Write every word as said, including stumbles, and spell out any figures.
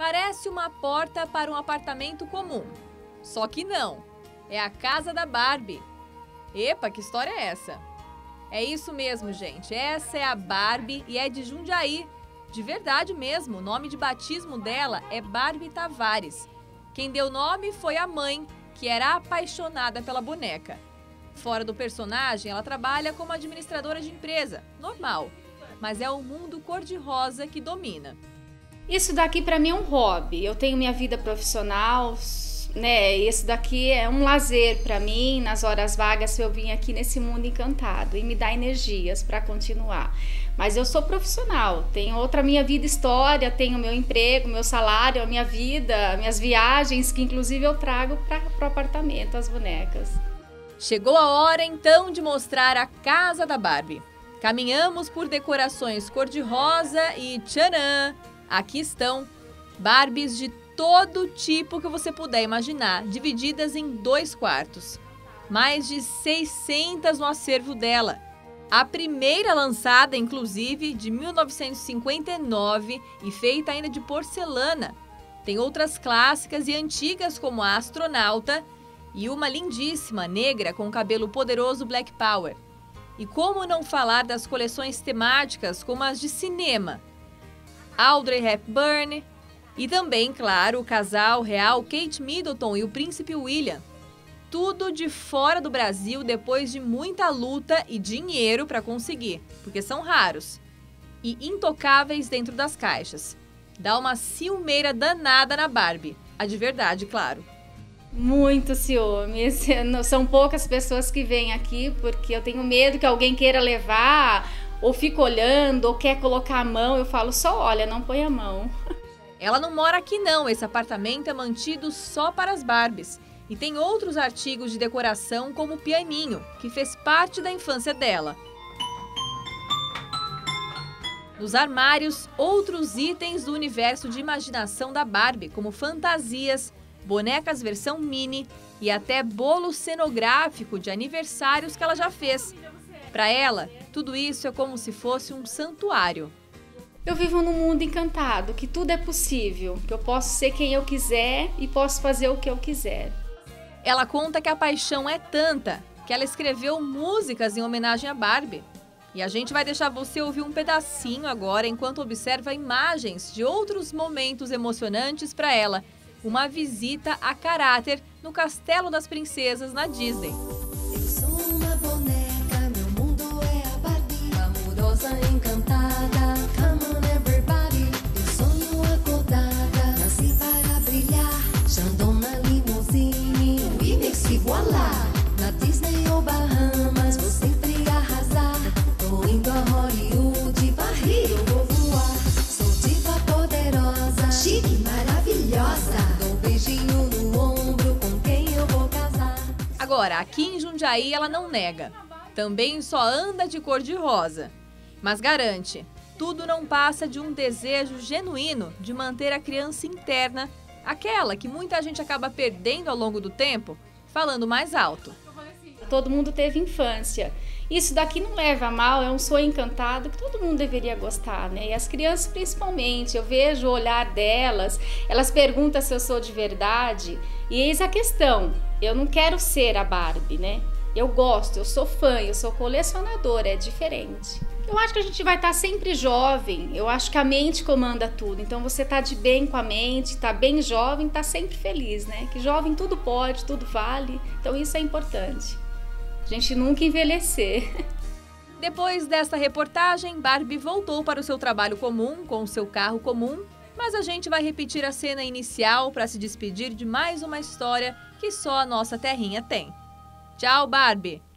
Parece uma porta para um apartamento comum. Só que não. É a casa da Barbie. Epa, que história é essa? É isso mesmo, gente. Essa é a Barbie e é de Jundiaí. De verdade mesmo, o nome de batismo dela é Barbie Tavares. Quem deu o nome foi a mãe, que era apaixonada pela boneca. Fora do personagem, ela trabalha como administradora de empresa, normal. Mas é o mundo cor-de-rosa que domina. Isso daqui para mim é um hobby. Eu tenho minha vida profissional, né? Isso daqui é um lazer para mim. Nas horas vagas eu vim aqui nesse mundo encantado e me dá energias para continuar. Mas eu sou profissional, tenho outra minha vida, história, tenho meu emprego, meu salário, a minha vida, minhas viagens, que inclusive eu trago para o apartamento, as bonecas. Chegou a hora então de mostrar a casa da Barbie. Caminhamos por decorações cor-de-rosa e tcharam! Aqui estão Barbies de todo tipo que você puder imaginar, divididas em dois quartos. Mais de seiscentas no acervo dela. A primeira lançada, inclusive, de mil novecentos e cinquenta e nove e feita ainda de porcelana. Tem outras clássicas e antigas como a Astronauta e uma lindíssima negra com cabelo poderoso Black Power. E como não falar das coleções temáticas como as de cinema, Audrey Hepburn e também, claro, o casal real Kate Middleton e o príncipe William. Tudo de fora do Brasil depois de muita luta e dinheiro para conseguir, porque são raros. E intocáveis dentro das caixas. Dá uma ciumeira danada na Barbie, a de verdade, claro. Muito ciúme. São poucas pessoas que vêm aqui porque eu tenho medo que alguém queira levar, ou fica olhando, ou quer colocar a mão. Eu falo, só olha, não põe a mão. Ela não mora aqui não, esse apartamento é mantido só para as Barbies. E tem outros artigos de decoração como o pianinho, que fez parte da infância dela. Nos armários, outros itens do universo de imaginação da Barbie, como fantasias, bonecas versão mini e até bolo cenográfico de aniversários que ela já fez. Para ela, tudo isso é como se fosse um santuário. Eu vivo num mundo encantado, que tudo é possível, que eu posso ser quem eu quiser e posso fazer o que eu quiser. Ela conta que a paixão é tanta que ela escreveu músicas em homenagem a Barbie. E a gente vai deixar você ouvir um pedacinho agora enquanto observa imagens de outros momentos emocionantes para ela. Uma visita a caráter no Castelo das Princesas na Disney. Eu sou uma boneca, meu mundo é a Barbie, amorosa, encantada, come on everybody. Eu sonho acordada, nasci para brilhar, Chandon na limousine, Winx e voilá. Na Disney ou Bahamas, vou sempre arrasar. Tô indo a Hollywood, Paris, eu vou voar. Sou diva poderosa, chique, maravilhosa. Dou um beijinho no ombro com quem eu vou casar. Agora, aqui em Jundiaí ela não nega. Também só anda de cor de rosa. Mas garante, tudo não passa de um desejo genuíno de manter a criança interna, aquela que muita gente acaba perdendo ao longo do tempo, falando mais alto. Todo mundo teve infância. Isso daqui não leva a mal, é um sonho encantado que todo mundo deveria gostar, né? E as crianças principalmente, eu vejo o olhar delas, elas perguntam se eu sou de verdade. E eis a questão, eu não quero ser a Barbie, né? Eu gosto, eu sou fã, eu sou colecionadora, é diferente. Eu acho que a gente vai estar sempre jovem, eu acho que a mente comanda tudo. Então você tá de bem com a mente, tá bem jovem, tá sempre feliz, né? Que jovem tudo pode, tudo vale, então isso é importante. A gente nunca envelhecer. Depois dessa reportagem, Barbie voltou para o seu trabalho comum, com o seu carro comum, mas a gente vai repetir a cena inicial para se despedir de mais uma história que só a nossa terrinha tem. Tchau, Barbie!